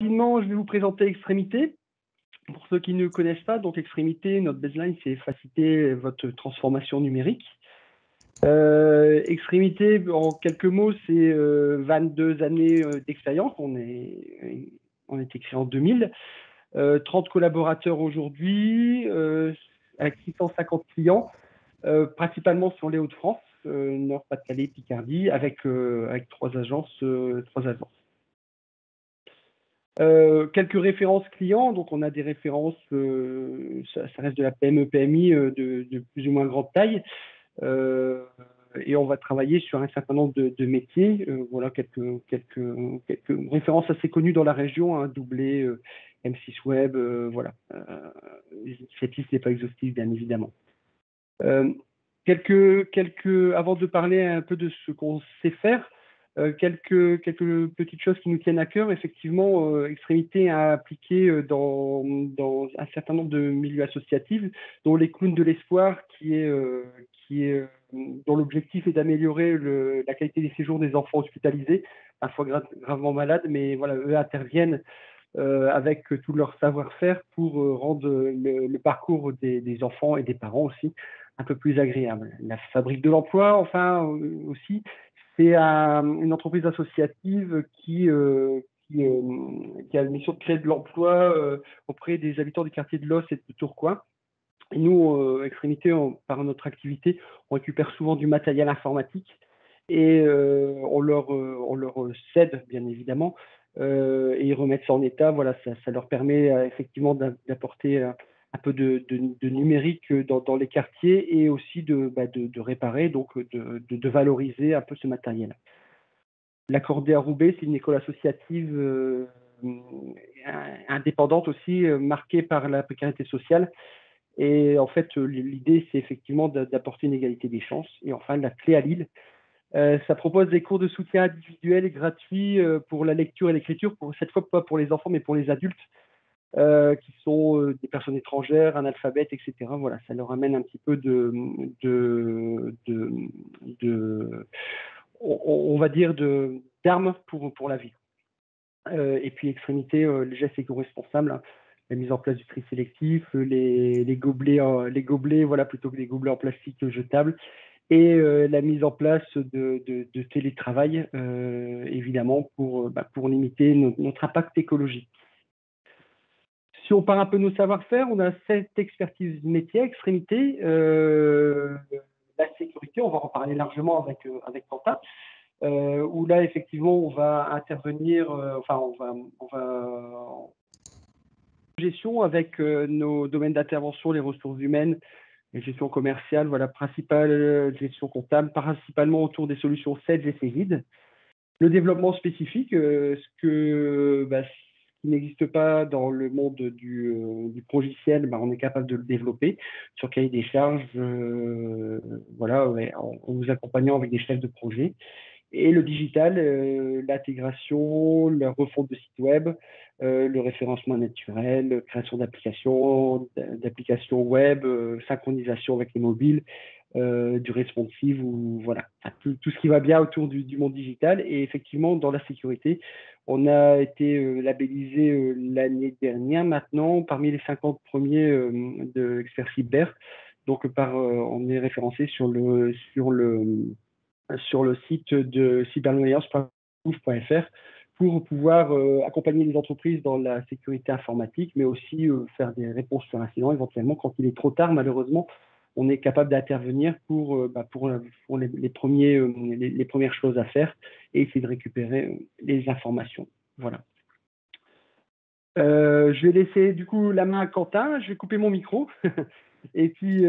Rapidement, je vais vous présenter Extrémité. Pour ceux qui ne connaissent pas, donc Extrémité, notre baseline, c'est faciliter votre transformation numérique. Extrémité, en quelques mots, c'est 22 années d'expérience. On est créé en 2000. 30 collaborateurs aujourd'hui, avec 650 clients, principalement sur les Hauts-de-France, Nord, Pas-de-Calais, Picardie, avec 3 agences. Quelques références clients, donc on a des références, ça reste de la PME, PMI de plus ou moins grande taille, et on va travailler sur un certain nombre de métiers. Voilà quelques références assez connues dans la région, hein, Doublé, M6 Web, voilà. Cette liste n'est pas exhaustive, bien évidemment. Avant de parler un peu de ce qu'on sait faire, quelques petites choses qui nous tiennent à cœur. Effectivement, Extrémité a appliqué dans un certain nombre de milieux associatifs, dont les Clowns de l'Espoir, dont l'objectif est d'améliorer la qualité des séjours des enfants hospitalisés, parfois gravement malades, mais voilà, eux interviennent avec tout leur savoir-faire pour rendre le parcours des enfants et des parents aussi un peu plus agréable. La Fabrique de l'Emploi, enfin, aussi, c'est une entreprise associative qui a la mission de créer de l'emploi auprès des habitants du quartier de Los et de Tourcoing. Et nous, Extrémité, par notre activité, on récupère souvent du matériel informatique et on leur cède, bien évidemment, et ils remettent ça en état. Voilà, ça leur permet effectivement d'apporter un peu de numérique dans les quartiers et aussi de réparer, donc de valoriser un peu ce matériel. L'Accordé à Roubaix, c'est une école associative indépendante aussi, marquée par la précarité sociale. Et en fait, l'idée, c'est effectivement d'apporter une égalité des chances. Et enfin, la Clé à Lille, ça propose des cours de soutien individuel et gratuits pour la lecture et l'écriture, cette fois pas pour les enfants, mais pour les adultes, qui sont des personnes étrangères, analphabètes, etc. Voilà, ça leur amène un petit peu on va dire, d'armes pour la vie. Et puis Extrémité, les gestes éco-responsables, hein, la mise en place du tri sélectif, les gobelets, voilà, plutôt que des gobelets en plastique jetables, et la mise en place de télétravail, évidemment, pour limiter notre impact écologique. Si on part un peu de nos savoir-faire, on a 7 expertises métiers, Extrémité, la sécurité, on va en parler largement avec Quentin, où là, effectivement, on va intervenir, on va gestion avec nos domaines d'intervention, les ressources humaines, les gestions commerciales, voilà, principale gestion comptable, principalement autour des solutions SEDS et CEVID. Le développement spécifique, ce qui n'existe pas dans le monde du progiciel, on est capable de le développer sur cahier des charges, voilà, en vous accompagnant avec des chefs de projet. Et le digital, l'intégration, la refonte de sites web, le référencement naturel, création d'applications web, synchronisation avec les mobiles, du responsive, ou voilà, tout ce qui va bien autour du monde digital. Et effectivement, dans la sécurité, on a été labellisé l'année dernière maintenant parmi les 50 premiers de experts cyber. Donc, on est référencé sur le site de cybermalveillance.gouv.fr pour pouvoir accompagner les entreprises dans la sécurité informatique, mais aussi faire des réponses sur incident éventuellement quand il est trop tard. Malheureusement, on est capable d'intervenir pour les premières choses à faire et essayer de récupérer les informations. Voilà. Je vais laisser du coup la main à Quentin. Je vais couper mon micro. Et puis,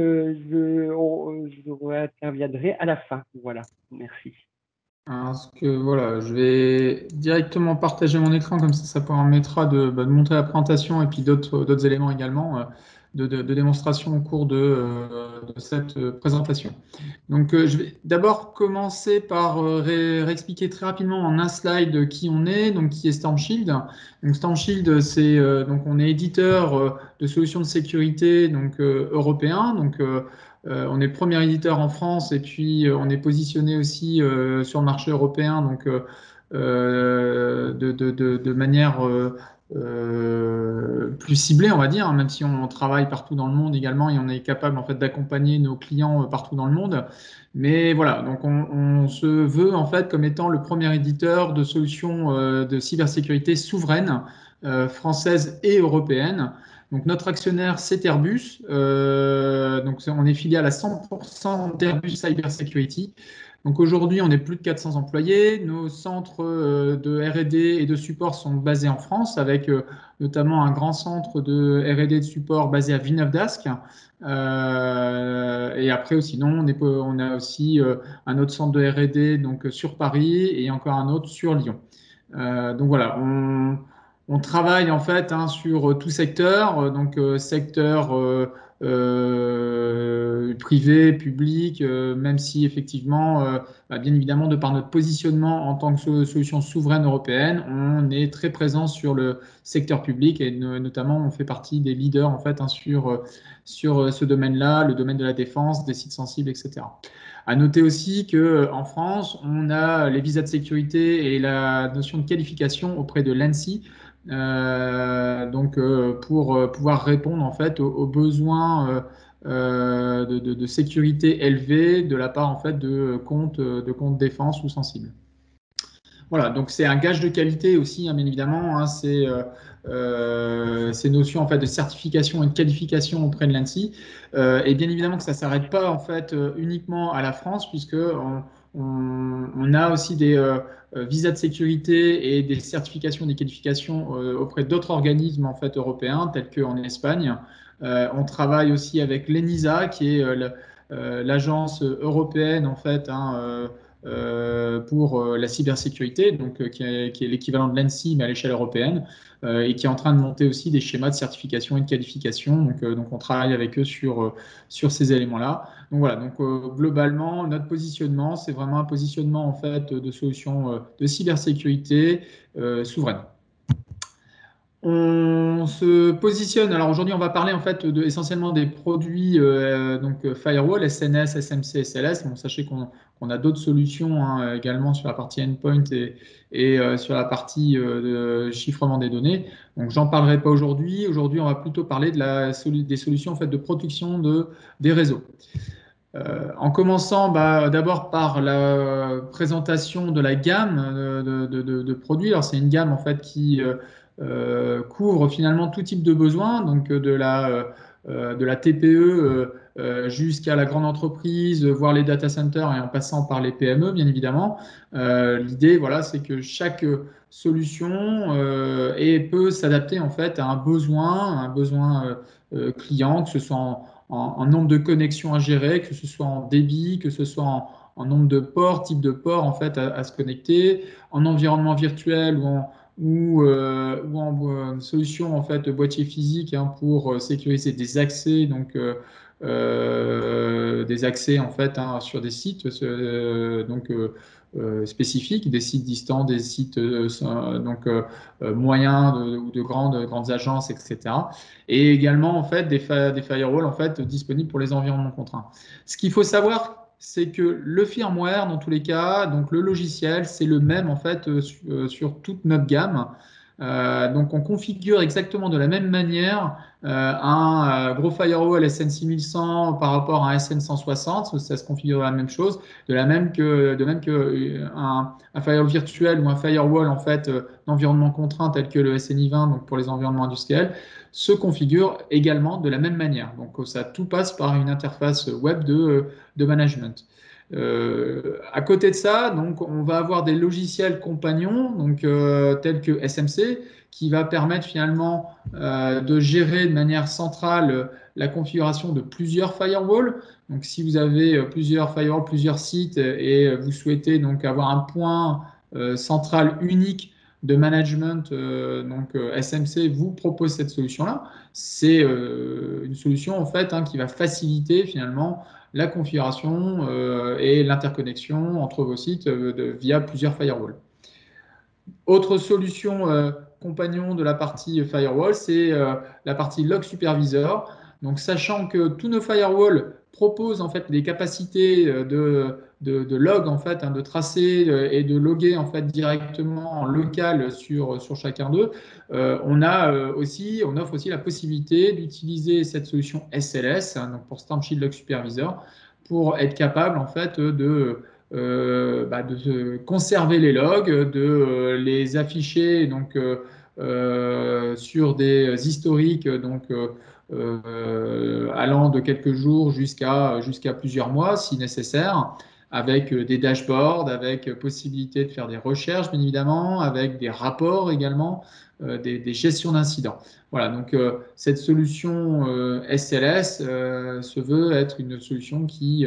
je interviendrai à la fin. Voilà, merci. Alors, voilà, je vais directement partager mon écran, comme ça permettra de montrer la présentation et puis d'autres éléments également de démonstration au cours de cette présentation. Donc, je vais d'abord commencer par réexpliquer très rapidement en un slide qui on est, donc qui est StormShield. Donc, StormShield, c'est donc on est éditeur de solutions de sécurité donc européen. Donc, on est le premier éditeur en France et puis on est positionné aussi sur le marché européen donc de manière plus ciblé, on va dire, hein, même si on travaille partout dans le monde également et on est capable en fait d'accompagner nos clients partout dans le monde. Mais voilà, donc on se veut en fait comme étant le premier éditeur de solutions de cybersécurité souveraines, françaises et européennes. Donc notre actionnaire, c'est Airbus. Donc on est filiale à 100% d'Airbus Cyber Security. Donc aujourd'hui, on est plus de 400 employés. Nos centres de R&D et de support sont basés en France, avec notamment un grand centre de R&D et de support basé à Villeneuve-d'Ascq. Et après, sinon, on a aussi un autre centre de R&D donc, sur Paris et encore un autre sur Lyon. Donc voilà, on travaille en fait sur tout secteur, donc secteur privé, public, même si effectivement, bien évidemment, de par notre positionnement en tant que solution souveraine européenne, on est très présent sur le secteur public et notamment on fait partie des leaders en fait sur ce domaine-là, le domaine de la défense, des sites sensibles, etc. À noter aussi qu'en France, on a les visas de sécurité et la notion de qualification auprès de l'ANSSI, donc pour pouvoir répondre en fait aux besoins de sécurité élevés de la part en fait de comptes défense ou sensibles. Voilà, donc c'est un gage de qualité aussi, bien évidemment. Ces notions en fait de certification et de qualification auprès de l'ANSSI. Et bien évidemment que ça ne s'arrête pas en fait uniquement à la France, puisque on a aussi des visas de sécurité et des certifications, des qualifications auprès d'autres organismes en fait européens, tels qu'en Espagne. On travaille aussi avec l'ENISA, qui est l'agence européenne en fait. Pour la cybersécurité, donc qui est l'équivalent de l'ANSSI, mais à l'échelle européenne, et qui est en train de monter aussi des schémas de certification et de qualification. Donc on travaille avec eux sur ces éléments-là. Donc voilà, donc globalement, notre positionnement, c'est vraiment un positionnement en fait de solutions de cybersécurité souveraine. On se positionne. Alors aujourd'hui, on va parler en fait essentiellement des produits donc firewall, SNS, SMC, SLS. Bon, sachez qu'on a d'autres solutions également sur la partie endpoint et sur la partie de chiffrement des données. Donc j'en parlerai pas aujourd'hui. Aujourd'hui, on va plutôt parler des solutions en fait de protection des réseaux. En commençant d'abord par la présentation de la gamme de produits. Alors c'est une gamme en fait qui couvre finalement tout type de besoins, donc de la TPE jusqu'à la grande entreprise, voire les data centers et en passant par les PME, bien évidemment. L'idée, voilà, c'est que chaque solution peut s'adapter en fait à un besoin client, que ce soit en nombre de connexions à gérer, que ce soit en débit, que ce soit en nombre de ports, type de port en fait à se connecter, en environnement virtuel ou en solution en fait boîtier physique pour sécuriser des accès, donc des accès en fait sur des sites spécifiques, des sites distants, des sites moyens ou de grandes agences, etc. Et également en fait des firewalls en fait disponibles pour les environnements contraints. Ce qu'il faut savoir, c'est que le firmware, dans tous les cas, donc le logiciel, c'est le même en fait sur toute notre gamme. Donc on configure exactement de la même manière un gros firewall SN6100 par rapport à un SN160, ça se configure la même chose, de même que un firewall virtuel ou un firewall en fait d'environnement contraint tel que le SNI20, donc pour les environnements industriels, se configure également de la même manière. Donc ça tout passe par une interface web de management. À côté de ça, donc, on va avoir des logiciels compagnons, donc, tels que SMC, qui va permettre finalement de gérer de manière centrale la configuration de plusieurs firewalls. Donc, si vous avez plusieurs firewalls, plusieurs sites et vous souhaitez donc avoir un point central unique de management, SMC vous propose cette solution-là. C'est une solution en fait qui va faciliter finalement la configuration et l'interconnexion entre vos sites via plusieurs firewalls. Autre solution compagnon de la partie firewall, c'est la partie log supervisor. Donc, sachant que tous nos firewalls propose en fait des capacités de log en fait, de tracer et de loguer en fait directement en local sur chacun d'eux. On offre aussi la possibilité d'utiliser cette solution SLS, donc pour Stamp Log Supervisor, pour être capable en fait de conserver les logs, de les afficher donc sur des historiques donc allant de quelques jours jusqu'à plusieurs mois si nécessaire, avec des dashboards, avec possibilité de faire des recherches bien évidemment, avec des rapports également, des gestions d'incidents. Voilà, donc cette solution SLS se veut être une solution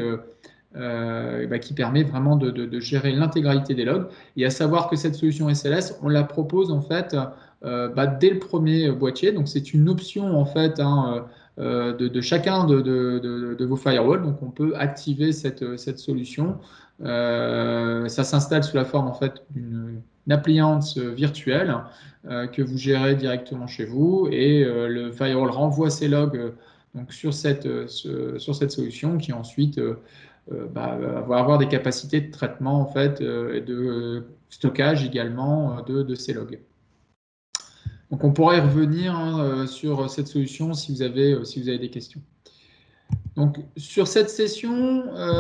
qui permet vraiment de gérer l'intégralité des logs. Et à savoir que cette solution SLS, on la propose en fait dès le premier boîtier. Donc c'est une option en fait de chacun de vos firewalls. Donc on peut activer cette solution. Ça s'installe sous la forme en fait d'une appliance virtuelle que vous gérez directement chez vous et le firewall renvoie ses logs donc sur cette solution qui ensuite va avoir des capacités de traitement en fait, et de stockage également de ces logs. Donc on pourrait y revenir sur cette solution si vous avez des questions. Donc sur cette session,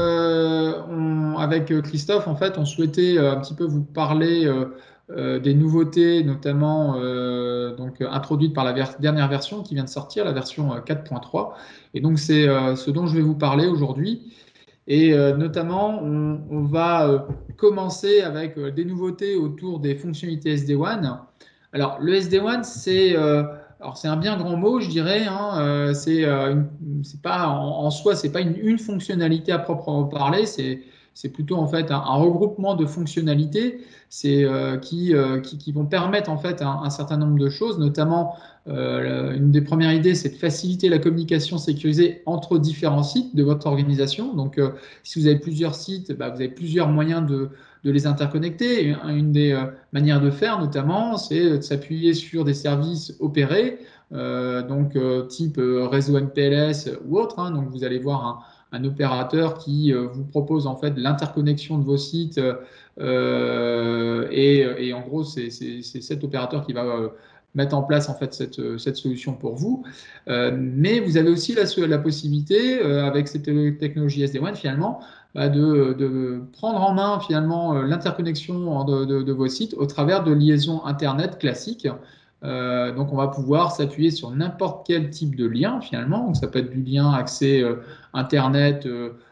avec Christophe, en fait, on souhaitait un petit peu vous parler des nouveautés, notamment donc introduites par la dernière version qui vient de sortir, la version 4.3. Et donc c'est ce dont je vais vous parler aujourd'hui. Et notamment, on va commencer avec des nouveautés autour des fonctionnalités SD-WAN. Alors, le SD-WAN, c'est un bien grand mot, je dirais. Hein, c'est pas en soi, c'est pas une fonctionnalité à proprement parler. C'est plutôt en fait un regroupement de fonctionnalités qui vont permettre en fait un certain nombre de choses, notamment une des premières idées, c'est de faciliter la communication sécurisée entre différents sites de votre organisation. Donc, si vous avez plusieurs sites, vous avez plusieurs moyens de les interconnecter. Une des manières de faire, notamment, c'est de s'appuyer sur des services opérés, type réseau MPLS ou autre. Hein. Donc, vous allez voir un opérateur qui vous propose en fait l'interconnexion de vos sites et en gros, c'est cet opérateur qui va mettre en place en fait cette solution pour vous. Mais vous avez aussi la possibilité, avec cette technologie SD-WAN finalement, de prendre en main finalement l'interconnexion de vos sites au travers de liaisons Internet classiques. Donc on va pouvoir s'appuyer sur n'importe quel type de lien finalement. Donc ça peut être du lien accès Internet,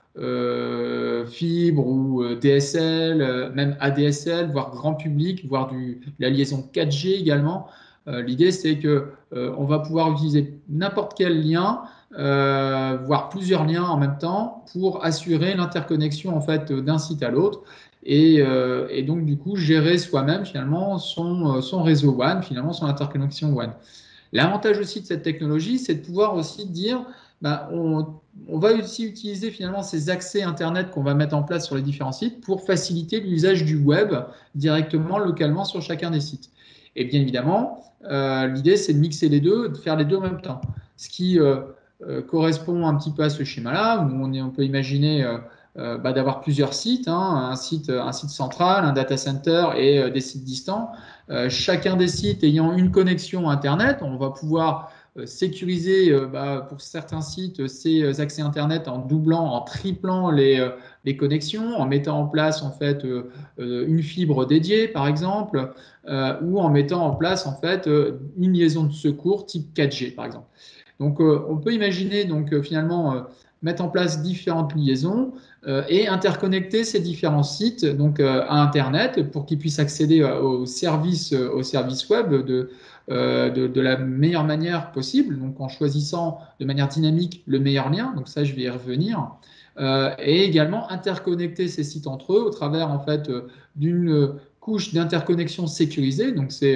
fibre ou DSL, même ADSL, voire grand public, voire la liaison 4G également. L'idée, c'est que on va pouvoir utiliser n'importe quel lien, voire plusieurs liens en même temps, pour assurer l'interconnexion en fait d'un site à l'autre et donc du coup gérer soi-même finalement son réseau WAN, finalement son interconnexion WAN. L'avantage aussi de cette technologie, c'est de pouvoir aussi dire, on va aussi utiliser finalement ces accès Internet qu'on va mettre en place sur les différents sites pour faciliter l'usage du web directement, localement sur chacun des sites. Et bien évidemment, l'idée, c'est de mixer les deux, de faire les deux en même temps. Ce qui correspond un petit peu à ce schéma-là, où on peut imaginer d'avoir plusieurs sites, hein, un site central, un data center et des sites distants. Chacun des sites ayant une connexion Internet, on va pouvoir sécuriser pour certains sites ces accès Internet en doublant, en triplant les connexions, en mettant en place en fait une fibre dédiée par exemple, ou en mettant en place en fait une liaison de secours type 4G par exemple. Donc on peut imaginer donc finalement mettre en place différentes liaisons et interconnecter ces différents sites donc à Internet pour qu'ils puissent accéder aux services web de la meilleure manière possible, donc en choisissant de manière dynamique le meilleur lien. Donc ça, je vais y revenir. Et également interconnecter ces sites entre eux au travers en fait d'une couche d'interconnexion sécurisée. Donc c'est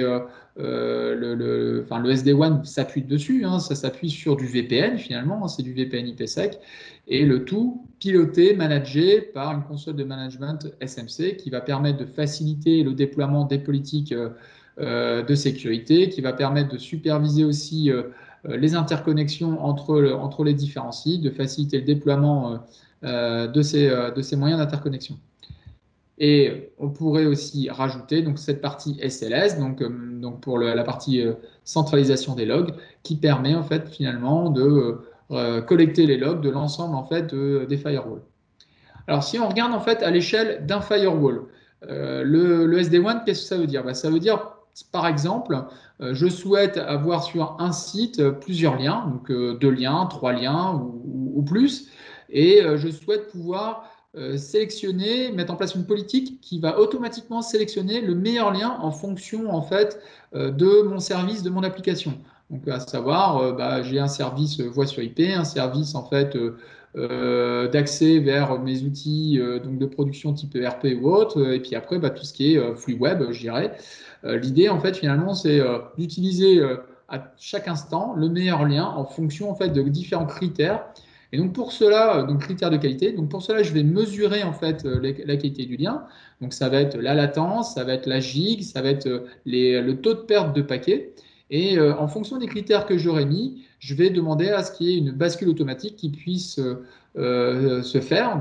le SD-WAN s'appuie dessus, hein, ça s'appuie sur du VPN finalement, hein, c'est du VPN IPsec, et le tout piloté, managé par une console de management SMC qui va permettre de faciliter le déploiement des politiques de sécurité, qui va permettre de superviser aussi les interconnexions entre les différents sites, de faciliter le déploiement de ces moyens d'interconnexion. Et on pourrait aussi rajouter donc, cette partie SLS, donc pour la partie centralisation des logs, qui permet en fait finalement de collecter les logs de l'ensemble en fait des firewalls. Alors si on regarde en fait à l'échelle d'un firewall, le SD-WAN, qu'est-ce que ça veut dire? Ça veut dire par exemple, je souhaite avoir sur un site plusieurs liens, donc 2 liens, 3 liens ou plus, et je souhaite pouvoir sélectionner, mettre en place une politique qui va automatiquement sélectionner le meilleur lien en fonction en fait de mon service, de mon application. Donc à savoir, j'ai un service voix sur IP, un service en fait d'accès vers mes outils donc de production type ERP ou autre, et puis après tout ce qui est flux web, je dirais. L'idée en fait finalement c'est d'utiliser à chaque instant le meilleur lien en fonction en fait de différents critères. Et donc pour cela, donc critères de qualité, donc pour cela je vais mesurer en fait la qualité du lien. Donc ça va être la latence, ça va être la gig, ça va être le taux de perte de paquets. Et en fonction des critères que j'aurais mis, je vais demander à ce qu'il y ait une bascule automatique qui puisse se faire.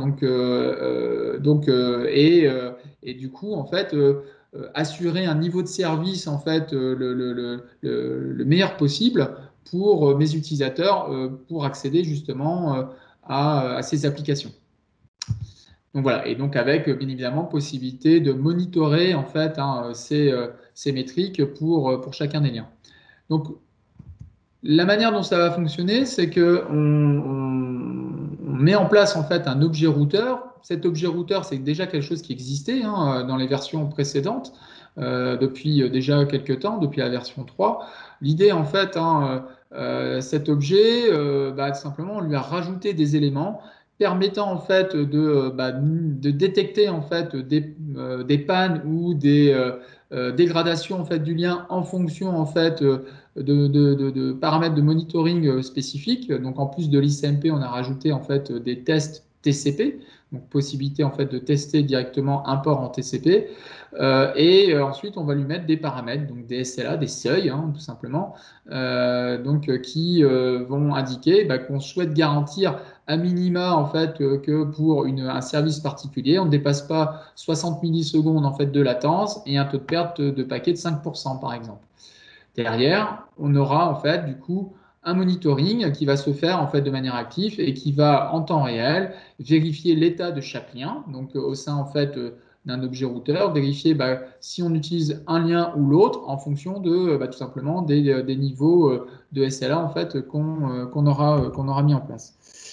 Et du coup, en fait, assurer un niveau de service en fait le meilleur possible pour mes utilisateurs pour accéder justement à ces applications. Donc voilà, et donc avec bien évidemment possibilité de monitorer en fait ces métriques pour chacun des liens. Donc la manière dont ça va fonctionner, c'est que on met en place en fait un objet routeur. Cet objet routeur, c'est déjà quelque chose qui existait dans les versions précédentes depuis déjà quelques temps, depuis la version 3. L'idée en fait, cet objet, tout simplement, on lui a rajouté des éléments permettant en fait de détecter en fait des pannes ou des dégradations en fait du lien en fonction en fait de paramètres de monitoring spécifiques. Donc en plus de l'ICMP, on a rajouté en fait des tests TCP, donc possibilité en fait de tester directement un port en TCP. Ensuite, on va lui mettre des paramètres, donc des SLA, des seuils, tout simplement, qui vont indiquer qu'on souhaite garantir à minima en fait que pour un service particulier, on ne dépasse pas 60 millisecondes en fait de latence et un taux de perte de paquet de 5% par exemple. Derrière, on aura en fait du coup un monitoring qui va se faire en fait de manière active et qui va en temps réel vérifier l'état de chaque lien, donc au sein en fait d'un objet routeur, vérifier si on utilise un lien ou l'autre en fonction de tout simplement des niveaux de SLA en fait qu'on aura mis en place.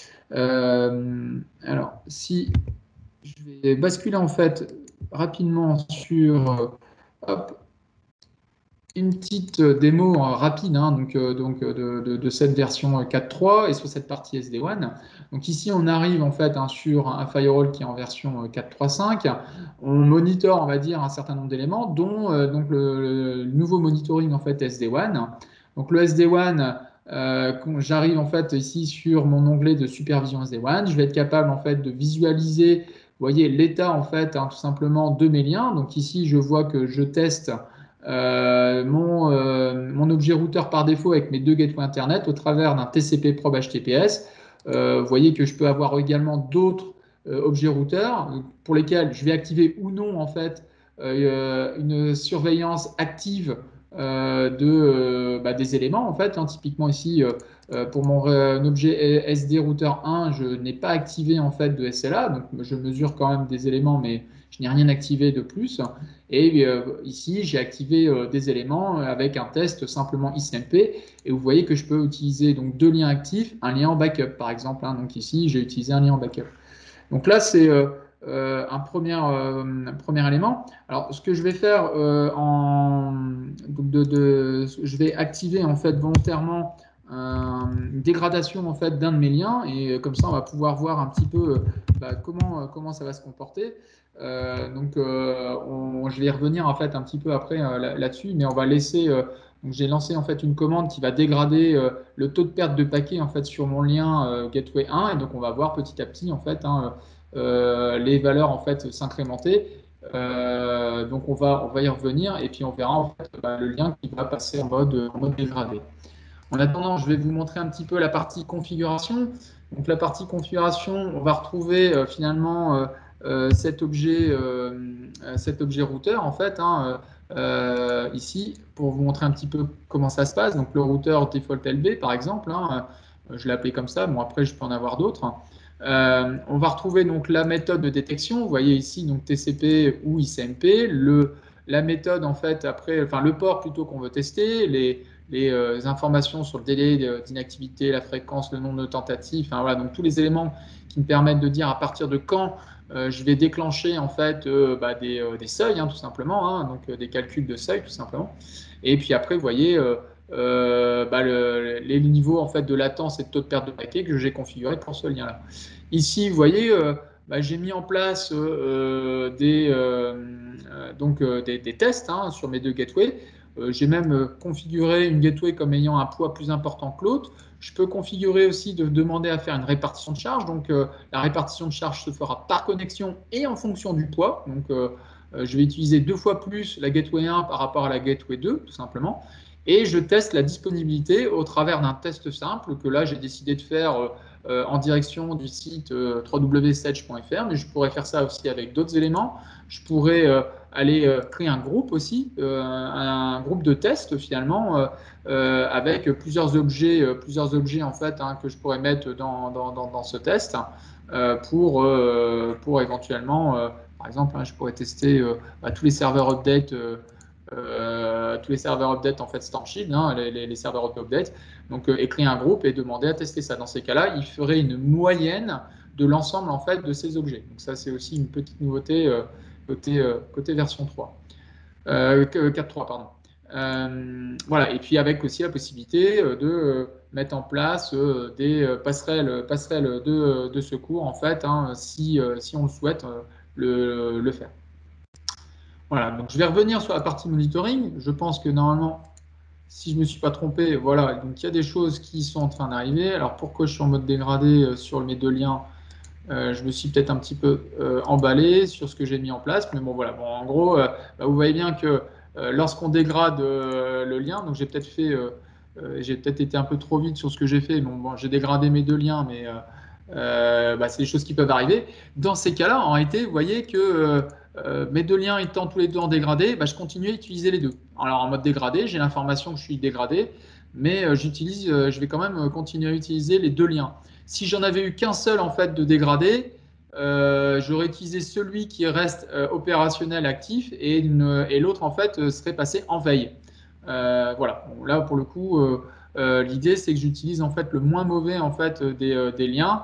Alors si je vais basculer en fait rapidement sur hop, une petite démo rapide de cette version 4.3 et sur cette partie SD-WAN. Donc ici, on arrive en fait sur un firewall qui est en version 4.3.5. On monitore, on va dire, un certain nombre d'éléments, dont donc le nouveau monitoring en fait SD-WAN. Donc le SD-WAN, j'arrive en fait ici sur mon onglet de supervision SD-WAN. Je vais être capable en fait de visualiser, vous voyez, l'état en fait tout simplement de mes liens. Donc ici, je vois que je teste mon objet routeur par défaut avec mes 2 gateways Internet au travers d'un TCP probe HTTPS. Vous voyez que je peux avoir également d'autres objets routeurs pour lesquels je vais activer ou non en fait une surveillance active des éléments en fait. Typiquement ici pour mon objet SD routeur 1, je n'ai pas activé en fait de SLA, donc je mesure quand même des éléments, mais je n'ai rien activé de plus. Et ici, j'ai activé des éléments avec un test simplement ICMP. Et vous voyez que je peux utiliser donc 2 liens actifs, un lien en backup par exemple. Donc ici, j'ai utilisé un lien en backup. Donc là, c'est un premier élément. Alors, ce que je vais faire, je vais activer en fait volontairement une dégradation en fait d'un de mes liens et comme ça, on va pouvoir voir un petit peu comment ça va se comporter. Je vais y revenir en fait un petit peu après là-dessus, mais on va laisser. Donc j'ai lancé en fait une commande qui va dégrader le taux de perte de paquet en fait sur mon lien gateway 1 et donc on va voir petit à petit en fait les valeurs en fait s'incrémenter. Donc on va y revenir et puis on verra en fait le lien qui va passer en mode dégradé. En attendant, je vais vous montrer un petit peu la partie configuration. Donc la partie configuration, on va retrouver finalement cet objet routeur en fait ici pour vous montrer un petit peu comment ça se passe. Donc le routeur default LB par exemple, je l'ai appelé comme ça. Bon après je peux en avoir d'autres. On va retrouver donc la méthode de détection. Vous voyez ici donc TCP ou ICMP. La méthode en fait après, enfin le port plutôt qu'on veut tester, les informations sur le délai d'inactivité, la fréquence, le nombre de tentatives, enfin, voilà, donc tous les éléments qui me permettent de dire à partir de quand je vais déclencher en fait des seuils, tout simplement, donc des calculs de seuil tout simplement. Et puis après, vous voyez les niveaux en fait de latence et de taux de perte de paquets que j'ai configurés pour ce lien-là. Ici, vous voyez, j'ai mis en place des tests sur mes deux gateways. J'ai même configuré une gateway comme ayant un poids plus important que l'autre. Je peux configurer aussi de demander à faire une répartition de charge. Donc, la répartition de charge se fera par connexion et en fonction du poids. Donc, je vais utiliser 2 fois plus la gateway 1 par rapport à la gateway 2, tout simplement. Et je teste la disponibilité au travers d'un test simple que là, j'ai décidé de faire en direction du site www.sedge.fr, mais je pourrais faire ça aussi avec d'autres éléments. Je pourrais aller créer un groupe aussi, un groupe de test finalement, avec plusieurs objets en fait que je pourrais mettre dans ce test pour éventuellement, par exemple, je pourrais tester tous les serveurs update. Tous les serveurs update en fait Stormshield, les serveurs auto-update, donc écrire un groupe et demander à tester ça. Dans ces cas-là, il ferait une moyenne de l'ensemble en fait de ces objets. Donc ça c'est aussi une petite nouveauté côté version 3. 4.3, pardon. Voilà, et puis avec aussi la possibilité de mettre en place des passerelles de secours en fait, si on le souhaite le faire. Voilà, donc je vais revenir sur la partie monitoring. Je pense que normalement, si je ne me suis pas trompé, voilà, donc il y a des choses qui sont en train d'arriver. Alors pourquoi je suis en mode dégradé sur mes deux liens? Je me suis peut-être un petit peu emballé sur ce que j'ai mis en place, mais bon voilà. Bon, en gros, vous voyez bien que lorsqu'on dégrade le lien, donc j'ai peut-être été un peu trop vite sur ce que j'ai fait. Bon, j'ai dégradé mes deux liens, mais c'est des choses qui peuvent arriver. Dans ces cas-là, en réalité, vous voyez que mes deux liens étant tous les deux en dégradé, je continue à utiliser les deux. Alors en mode dégradé, j'ai l'information que je suis dégradé, mais je vais quand même continuer à utiliser les deux liens. Si j'en avais eu qu'un seul en fait de dégradé, j'aurais utilisé celui qui reste opérationnel actif et l'autre en fait serait passé en veille. Voilà. Bon, là pour le coup, l'idée c'est que j'utilise en fait le moins mauvais en fait des liens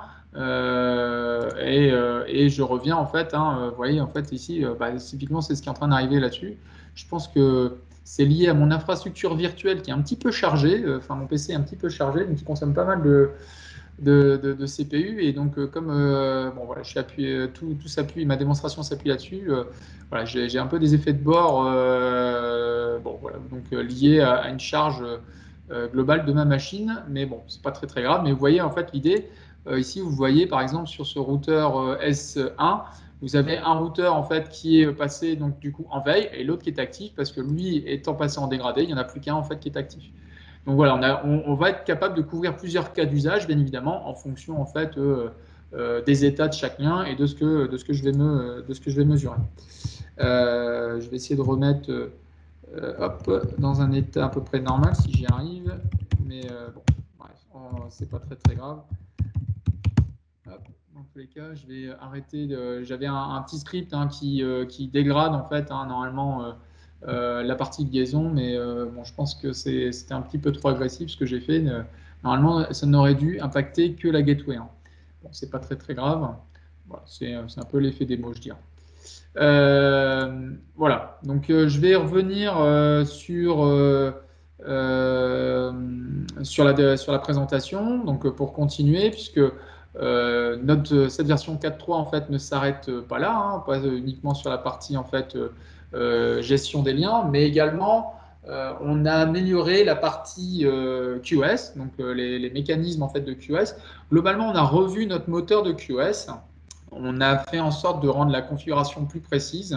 et je reviens en fait. Vous voyez en fait ici, typiquement c'est ce qui est en train d'arriver là-dessus. Je pense que c'est lié à mon infrastructure virtuelle qui est un petit peu chargée. Enfin, mon PC est un petit peu chargé, donc il consomme pas mal de CPU. Et donc, comme bon, voilà, je suis appuyé, tout s'appuie, ma démonstration s'appuie là-dessus. Voilà, j'ai un peu des effets de bord bon, voilà, donc, liés à une charge globale de ma machine. Mais bon, c'est pas très très grave. Mais vous voyez en fait l'idée. Ici, vous voyez par exemple sur ce routeur S1, vous avez un routeur en fait qui est passé donc du coup en veille et l'autre qui est actif parce que lui étant passé en dégradé, il n'y en a plus qu'un en fait qui est actif. Donc voilà, on va être capable de couvrir plusieurs cas d'usage, bien évidemment, en fonction en fait des états de chaque lien et de ce que je vais mesurer. Je vais essayer de remettre dans un état à peu près normal si j'y arrive, mais bon, bref, c'est pas très très grave. Hop, dans tous les cas, je vais arrêter. J'avais un petit script qui dégrade en fait normalement la partie de liaison, mais bon, je pense que c'était un petit peu trop agressif ce que j'ai fait. Normalement, ça n'aurait dû impacter que la gateway. Bon, c'est pas très très grave. Voilà, c'est un peu l'effet démo, je dirais. Voilà, donc je vais revenir sur la présentation, donc pour continuer, puisque cette version 4.3 en fait ne s'arrête pas là, pas uniquement sur la partie en fait gestion des liens, mais également on a amélioré la partie QoS, donc les mécanismes en fait de QoS. Globalement, on a revu notre moteur de QoS. On a fait en sorte de rendre la configuration plus précise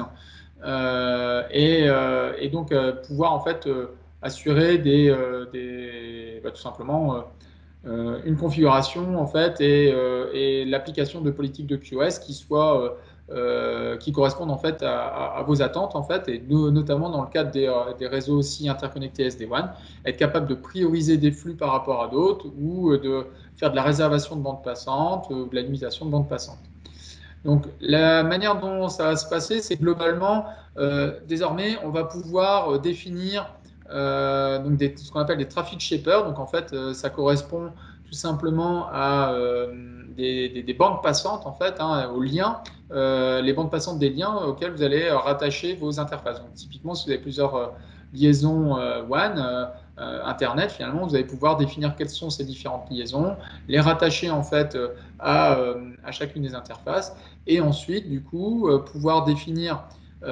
et donc pouvoir en fait assurer tout simplement une configuration en fait et l'application de politiques de QoS qui correspondent en fait à vos attentes en fait, et notamment dans le cadre des réseaux aussi interconnectés SD-WAN, être capable de prioriser des flux par rapport à d'autres ou de faire de la réservation de bandes passantes ou de la limitation de bandes passantes. Donc la manière dont ça va se passer, c'est globalement, désormais, on va pouvoir définir donc ce qu'on appelle des traffic shapers. Donc en fait, ça correspond tout simplement à des bandes passantes, en fait, hein, aux liens, les bandes passantes des liens auxquels vous allez rattacher vos interfaces. Donc typiquement, si vous avez plusieurs liaisons WAN, Internet, finalement, vous allez pouvoir définir quelles sont ces différentes liaisons, les rattacher en fait à chacune des interfaces et ensuite, du coup, pouvoir définir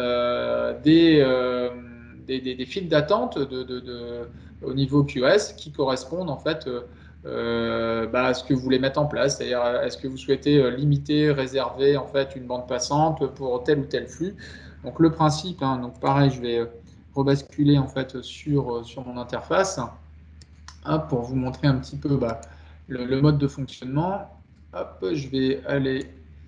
des files d'attente au niveau QoS qui correspondent en fait à ce que vous voulez mettre en place. C'est-à-dire, est-ce que vous souhaitez limiter, réserver en fait une bande passante pour tel ou tel flux. Donc le principe, hein, donc pareil, je vais rebasculer en fait sur mon interface pour vous montrer un petit peu le mode de fonctionnement. Hop, je vais aller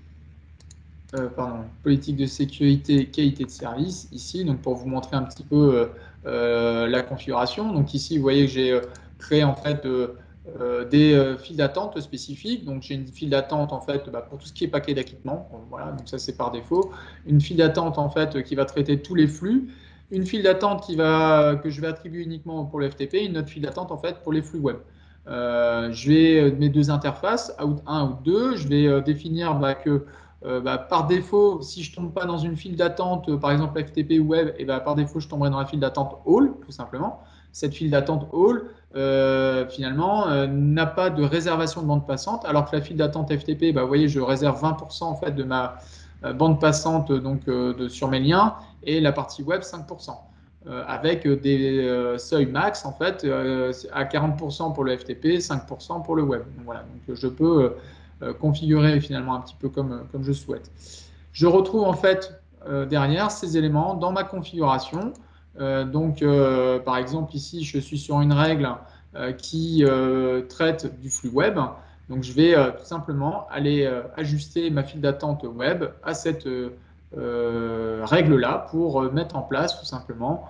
politique de sécurité, qualité de service, ici, donc pour vous montrer un petit peu la configuration. Donc ici, vous voyez que j'ai créé en fait des files d'attente spécifiques. Donc j'ai une file d'attente en fait pour tout ce qui est paquet d'acquittement. Voilà, donc ça c'est par défaut. Une file d'attente en fait qui va traiter tous les flux. Une file d'attente que je vais attribuer uniquement pour le FTP. Une autre file d'attente en fait pour les flux web. Je vais mes deux interfaces, out 1, out 2. Je vais définir que par défaut, si je ne tombe pas dans une file d'attente, par exemple FTP ou web, et par défaut, je tomberai dans la file d'attente All, tout simplement. Cette file d'attente All, finalement, n'a pas de réservation de bande passante, alors que la file d'attente FTP, vous voyez, je réserve 20% en fait de ma bande passante sur mes liens, et la partie web 5%. Avec des seuils max en fait à 40% pour le FTP, 5% pour le web. Donc, voilà, donc je peux configurer finalement un petit peu comme je souhaite. Je retrouve en fait derrière ces éléments dans ma configuration. Par exemple, ici, je suis sur une règle qui traite du flux web. Donc, je vais tout simplement aller ajuster ma file d'attente web à cette règle-là pour mettre en place tout simplement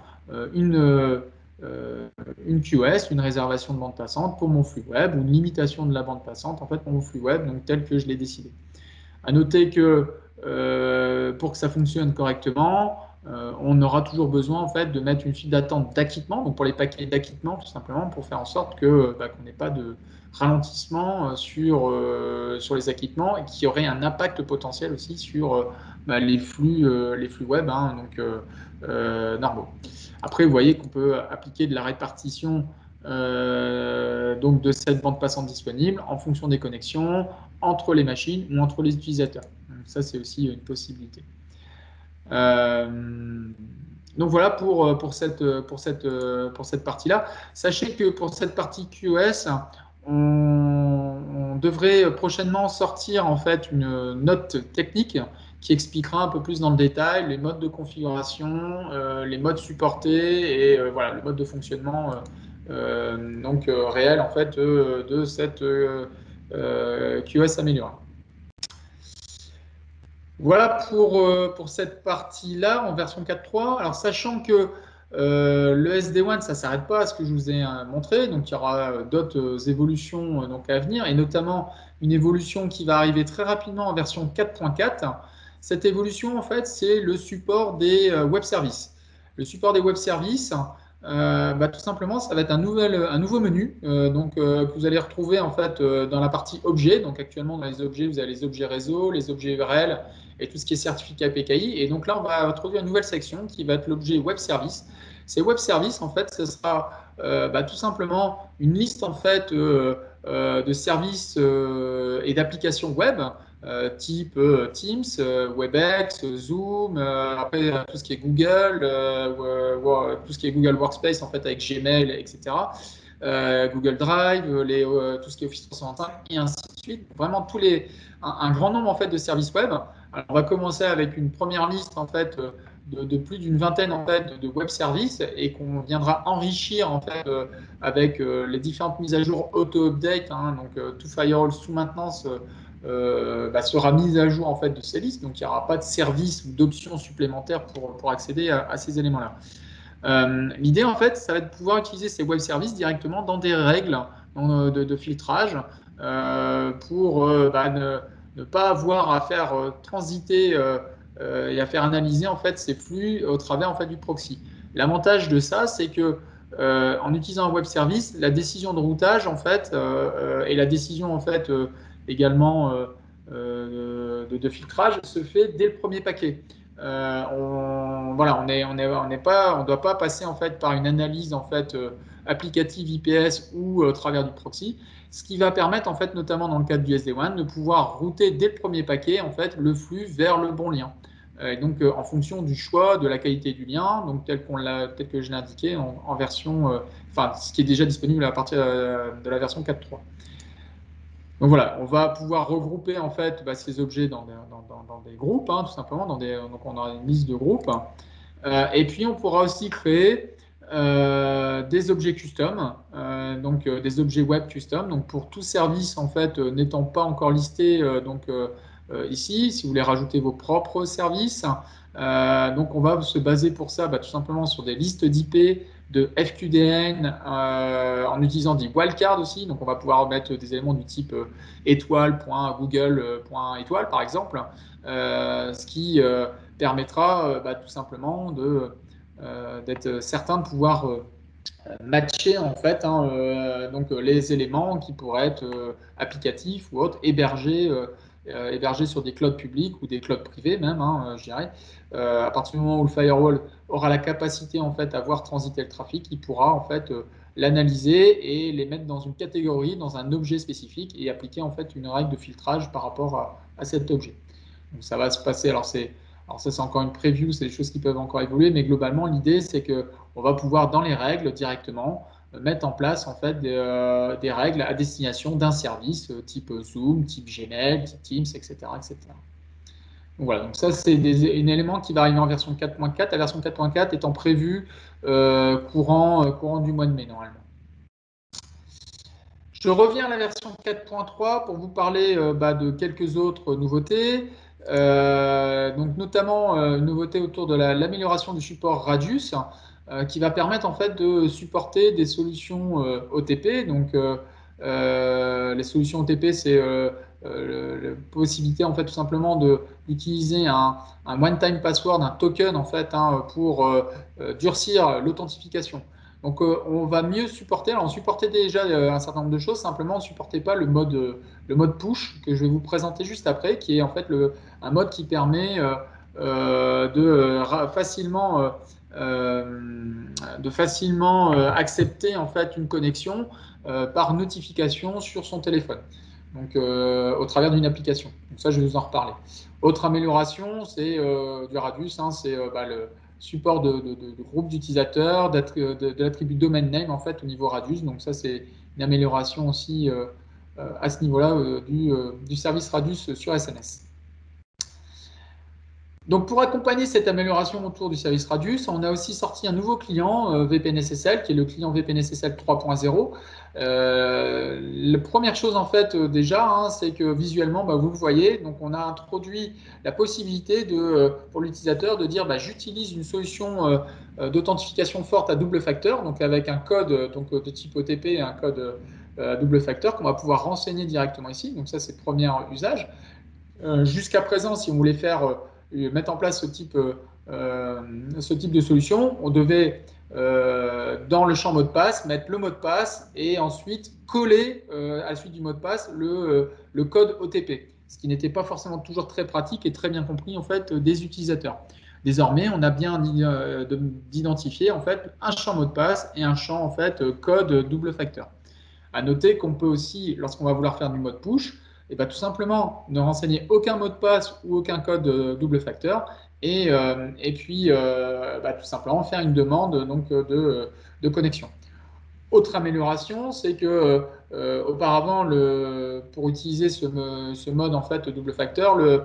une QoS, une réservation de bande passante pour mon flux web ou une limitation de la bande passante en fait pour mon flux web, donc tel que je l'ai décidé. À noter que pour que ça fonctionne correctement, on aura toujours besoin en fait de mettre une file d'attente d'acquittement, donc pour les paquets d'acquittement tout simplement, pour faire en sorte qu'on n'ait pas de ralentissement sur les acquittements et qui aurait un impact potentiel aussi sur les flux web, hein, normaux. Après, vous voyez qu'on peut appliquer de la répartition donc de cette bande passante disponible en fonction des connexions entre les machines ou entre les utilisateurs. Donc ça, c'est aussi une possibilité. Donc voilà pour cette partie-là. Sachez que pour cette partie QoS, on devrait prochainement sortir en fait une note technique qui expliquera un peu plus dans le détail les modes de configuration, les modes supportés et voilà, le mode de fonctionnement réel en fait de cette QoS améliorée. Voilà pour cette partie-là en version 4.3. Alors, sachant que le SD-WAN, ça ne s'arrête pas à ce que je vous ai montré. Donc, il y aura d'autres évolutions à venir, et notamment une évolution qui va arriver très rapidement en version 4.4. Cette évolution, en fait, c'est le support des web services. Le support des web services, tout simplement, ça va être un nouveau menu que vous allez retrouver en fait dans la partie objets. Donc, actuellement, dans les objets, vous avez les objets réseau, les objets URL, et tout ce qui est certificat PKI. Et donc là, on va introduire une nouvelle section qui va être l'objet web service. Ces web services, en fait, ce sera tout simplement une liste en fait de services et d'applications web type Teams, Webex, Zoom, après tout ce qui est Google, tout ce qui est Google Workspace en fait avec Gmail, etc. Google Drive, tout ce qui est Office 365 et ainsi de suite. Vraiment un grand nombre en fait de services web. Alors, on va commencer avec une première liste en fait de plus d'une vingtaine en fait, de web services et qu'on viendra enrichir en fait, avec les différentes mises à jour auto-update, hein, donc tout firewall sous maintenance sera mise à jour en fait, de ces listes. Donc il n'y aura pas de services ou d'options supplémentaires pour accéder à ces éléments-là. L'idée, en fait, ça va être de pouvoir utiliser ces web services directement dans des règles de filtrage pour ne pas avoir à faire transiter et à faire analyser en fait ces flux au travers en fait du proxy. L'avantage de ça, c'est que en utilisant un web service, la décision de routage en fait et la décision en fait également de filtrage se fait dès le premier paquet. On doit pas passer en fait par une analyse en fait applicative IPS ou au travers du proxy, ce qui va permettre en fait notamment dans le cadre du SD-WAN de pouvoir router dès le premier paquet en fait le flux vers le bon lien. En fonction du choix de la qualité du lien, donc tel que je l'ai indiqué en version, ce qui est déjà disponible à partir de la version 4.3. Donc voilà, on va pouvoir regrouper en fait ces objets dans des groupes, hein, tout simplement. Donc on a une liste de groupes. Et puis on pourra aussi créer des objets custom, des objets web custom. Donc pour tout service en fait n'étant pas encore listé ici, si vous voulez rajouter vos propres services, donc on va se baser pour ça tout simplement sur des listes d'IP de FQDN en utilisant des wildcards aussi. Donc on va pouvoir mettre des éléments du type étoile.google.étoile par exemple, ce qui permettra tout simplement d'être certain de pouvoir matcher en fait les éléments qui pourraient être applicatifs ou autres, hébergés sur des clouds publics ou des clouds privés même, hein, je dirais. À partir du moment où le firewall aura la capacité en fait à voir transiter le trafic, il pourra en fait l'analyser et les mettre dans une catégorie, dans un objet spécifique et appliquer en fait une règle de filtrage par rapport à cet objet. Donc ça va se passer, alors ça c'est encore une preview, c'est des choses qui peuvent encore évoluer, mais globalement l'idée c'est que on va pouvoir dans les règles directement mettre en place en fait des règles à destination d'un service type Zoom, type Gmail, type Teams, etc., etc. Donc voilà, donc ça c'est un élément qui va arriver en version 4.4, la version 4.4 étant prévue courant du mois de mai normalement. Je reviens à la version 4.3 pour vous parler de quelques autres nouveautés. Donc notamment une nouveauté autour de l'amélioration du support Radius qui va permettre en fait de supporter des solutions OTP. Donc les solutions OTP, c'est la possibilité en fait tout simplement d'utiliser un one-time password, un token en fait pour durcir l'authentification. Donc, on va mieux supporter. Alors, on supportait déjà un certain nombre de choses. Simplement, on ne supportait pas le mode push que je vais vous présenter juste après, qui est en fait un mode qui permet de facilement accepter en fait une connexion par notification sur son téléphone. Donc, au travers d'une application. Donc, ça, je vais vous en reparler. Autre amélioration, c'est du Radius, hein, c'est le support de groupes d'utilisateurs, de l'attribut domain name en fait au niveau Radius. Donc ça c'est une amélioration aussi à ce niveau-là du service Radius sur SNS. Donc pour accompagner cette amélioration autour du service Radius, on a aussi sorti un nouveau client VPNSSL qui est le client VPNSSL 3.0. La première chose en fait déjà, c'est que visuellement, vous le voyez, donc on a introduit la possibilité pour l'utilisateur de dire j'utilise une solution d'authentification forte à double facteur, donc avec un code de type OTP et un code à double facteur qu'on va pouvoir renseigner directement ici. Donc ça c'est le premier usage. Jusqu'à présent, si on voulait mettre en place ce type de solution, on devait, dans le champ mot de passe, mettre le mot de passe et ensuite coller à la suite du mot de passe le code OTP, ce qui n'était pas forcément toujours très pratique et très bien compris en fait des utilisateurs. Désormais, on a bien d'identifier en fait un champ mot de passe et un champ en fait code double facteur. À noter qu'on peut aussi, lorsqu'on va vouloir faire du mode push, tout simplement ne renseigner aucun mot de passe ou aucun code double facteur et puis tout simplement faire une demande de connexion. Autre amélioration, c'est que auparavant, pour utiliser ce mode en fait double facteur,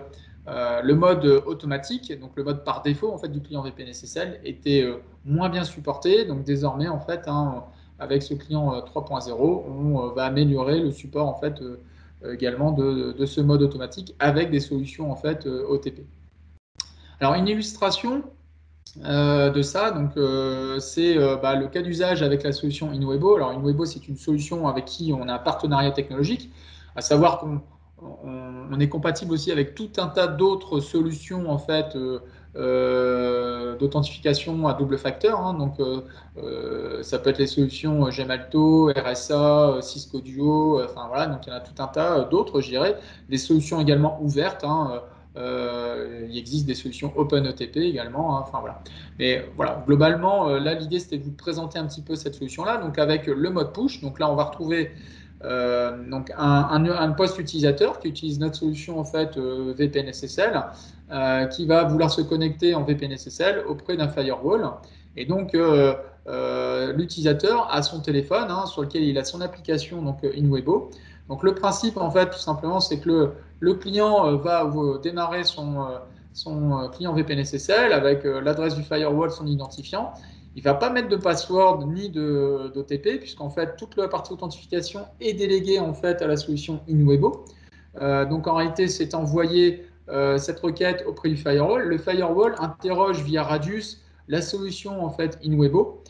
le mode automatique, donc le mode par défaut en fait du client VPN SSL, était moins bien supporté. Donc désormais en fait, avec ce client 3.0, on va améliorer le support en fait également de ce mode automatique avec des solutions en fait OTP. Alors une illustration de ça. Donc, c'est le cas d'usage avec la solution Inwebo. Alors, Inwebo, c'est une solution avec qui on a un partenariat technologique, à savoir qu'on est compatible aussi avec tout un tas d'autres solutions en fait d'authentification à double facteur. Donc, ça peut être les solutions Gemalto, RSA, Cisco Duo. Enfin voilà, donc il y en a tout un tas d'autres, je dirais. Des solutions également ouvertes. Il existe des solutions OpenETP également. Enfin voilà. Mais voilà, globalement, là, l'idée, c'était de vous présenter un petit peu cette solution-là. Donc, avec le mode push, donc là, on va retrouver donc un poste utilisateur qui utilise notre solution en fait VPN SSL, qui va vouloir se connecter en VPN SSL auprès d'un firewall. Et donc, l'utilisateur a son téléphone sur lequel il a son application donc Inwebo. Donc, le principe, en fait, tout simplement, c'est que le client va démarrer son client VPN SSL avec l'adresse du firewall, son identifiant. Il ne va pas mettre de password ni d'OTP, puisqu'en fait, toute la partie authentification est déléguée en fait à la solution Inwebo. Donc en réalité, c'est envoyé cette requête auprès du firewall. Le firewall interroge via Radius la solution en fait Inwebo.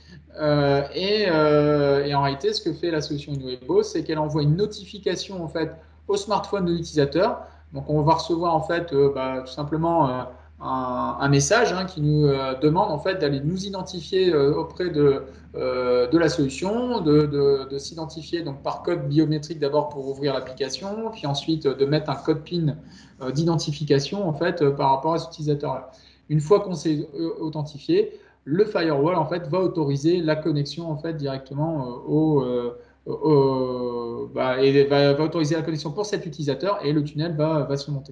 Et en réalité, ce que fait la solution Inwebo, c'est qu'elle envoie une notification en fait au smartphone de l'utilisateur. Donc on va recevoir en fait tout simplement un message qui nous demande en fait d'aller nous identifier auprès de la solution, de s'identifier donc par code biométrique d'abord pour ouvrir l'application, puis ensuite de mettre un code PIN d'identification en fait par rapport à cet utilisateur-là. Une fois qu'on s'est authentifié, le firewall en fait va autoriser la connexion en fait directement et va autoriser la connexion pour cet utilisateur et le tunnel va se monter.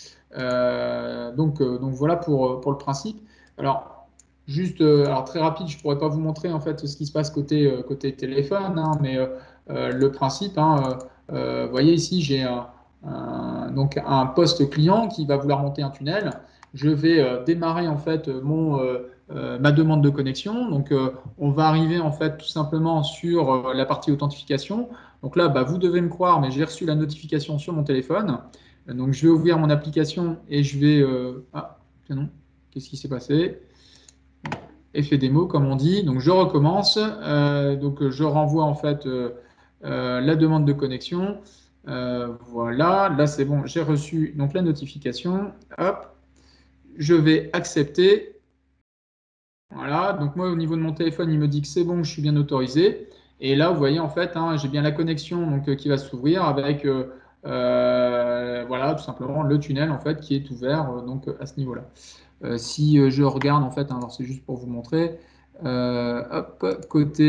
Donc voilà pour le principe. Alors, juste, alors très rapide, je ne pourrais pas vous montrer en fait ce qui se passe côté téléphone, mais le principe, vous voyez ici, j'ai donc un poste client qui va vouloir monter un tunnel. Je vais démarrer en fait ma demande de connexion. Donc, on va arriver en fait tout simplement sur la partie authentification. Donc là, vous devez me croire, mais j'ai reçu la notification sur mon téléphone. Donc, je vais ouvrir mon application et je vais. Non, qu'est-ce qui s'est passé? Effet démo, comme on dit. Donc, je recommence. Donc, je renvoie en fait la demande de connexion. Voilà, là, c'est bon. J'ai reçu donc la notification. Hop, je vais accepter. Voilà, donc moi, au niveau de mon téléphone, il me dit que c'est bon, je suis bien autorisé. Et là, vous voyez, en fait, j'ai bien la connexion donc, qui va s'ouvrir avec, voilà, tout simplement le tunnel, en fait, qui est ouvert donc, à ce niveau-là. Si je regarde, en fait, alors c'est juste pour vous montrer, hop,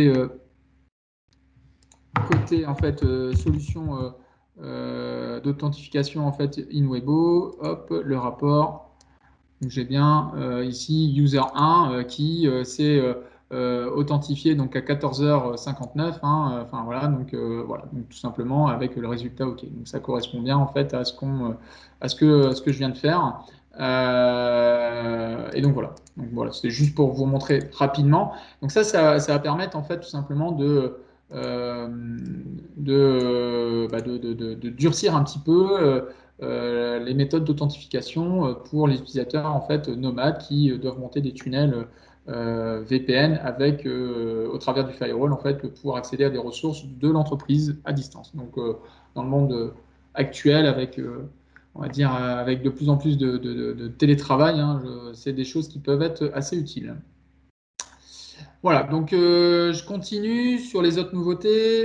côté en fait, solution d'authentification, en fait, Inwebo, hop, le rapport. J'ai bien ici user 1 qui s'est authentifié donc à 14h59. Enfin voilà, donc voilà, donc tout simplement avec le résultat OK. Donc ça correspond bien en fait à ce que je viens de faire. Et donc voilà, c'est juste pour vous montrer rapidement. Donc ça va permettre en fait tout simplement euh, de durcir un petit peu les méthodes d'authentification pour les utilisateurs en fait nomades qui doivent monter des tunnels VPN avec au travers du firewall en fait pour accéder à des ressources de l'entreprise à distance. Donc dans le monde actuel avec on va dire avec de plus en plus de télétravail, c'est des choses qui peuvent être assez utiles. Voilà, donc je continue sur les autres nouveautés.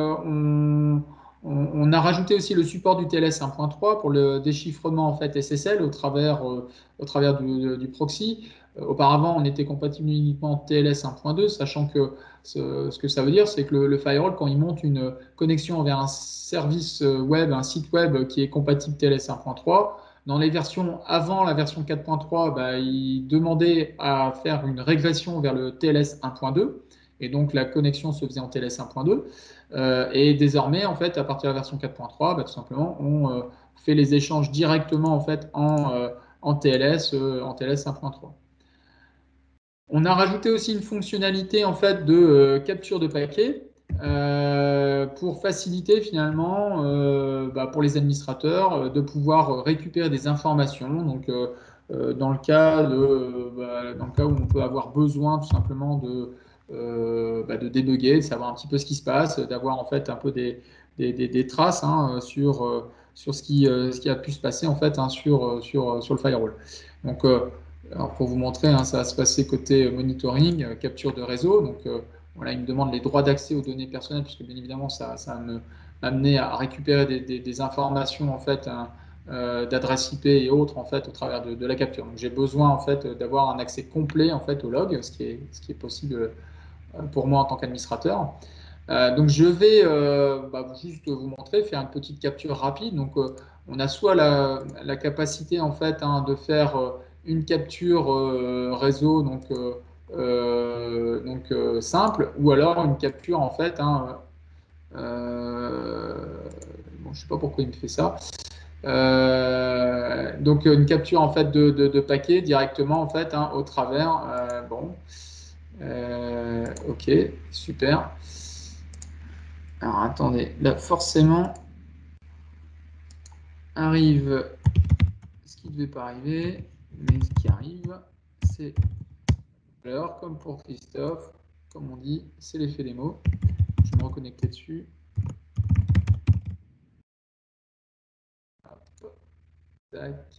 On a rajouté aussi le support du TLS 1.3 pour le déchiffrement en fait SSL au travers du proxy. Auparavant, on était compatible uniquement TLS 1.2, sachant que ce que ça veut dire, c'est que le firewall, quand il monte une connexion vers un service web, un site web qui est compatible TLS 1.3, dans les versions avant la version 4.3, il demandait à faire une régression vers le TLS 1.2 et donc la connexion se faisait en TLS 1.2. Et désormais, en fait, à partir de la version 4.3, tout simplement, fait les échanges directement en fait en TLS 1.3. On a rajouté aussi une fonctionnalité en fait de capture de paquets pour faciliter finalement pour les administrateurs de pouvoir récupérer des informations. Donc dans le cas dans le cas où on peut avoir besoin tout simplement de débugger, de savoir un petit peu ce qui se passe, d'avoir en fait un peu des traces sur ce qui a pu se passer en fait sur le firewall. Donc alors pour vous montrer, ça va se passer côté monitoring, capture de réseau. Donc voilà, il me demande les droits d'accès aux données personnelles, puisque bien évidemment, ça va m'amener à récupérer des informations en fait d'adresse IP et autres en fait au travers de la capture. Donc j'ai besoin en fait d'avoir un accès complet en fait au log, ce qui est possible pour moi en tant qu'administrateur. Donc je vais juste vous montrer, faire une petite capture rapide. Donc on a soit la capacité en fait de faire une capture réseau simple, ou alors une capture en fait bon, je sais pas pourquoi il me fait ça. Donc une capture en fait de paquet directement en fait au travers. Ok, super. Alors attendez, là forcément arrive ce qui ne devait pas arriver, mais ce qui arrive, c'est alors comme pour Christophe, comme on dit, c'est l'effet des mots. Je vais me reconnecter dessus. Hop, tac.